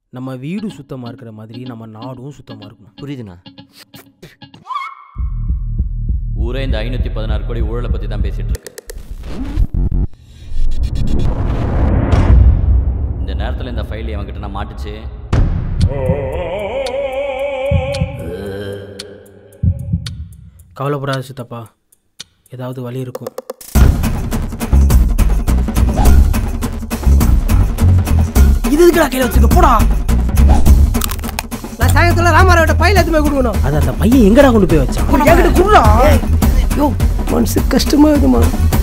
நம்ம வீடு சுத்தமாக இருக்கிற மாதிரி நம்ம நாடும் சுத்தமாக இருக்கணும். புரியுதுண்ணா. ஊரே இந்த 516 கோடி ஊழலை பற்றி தான் பேசிகிட்டு இருக்கு. இந்த நேரத்தில் இந்த ஃபைல் அவன்கிட்ட நான் மாட்டுச்சு. கவலைப்படாத சித்தப்பா, ஏதாவது வழி இருக்கும். இது எதுக்குடா கையில் வச்சுக்க போடா. நான் சாயந்தரம் ராமாராவிட்ட பையில எதுவுமே கொடுக்கணும். அது அந்த பையன் எங்கடா கொண்டு போய் வச்சான்? மனசு கஷ்டமா இருக்குமா?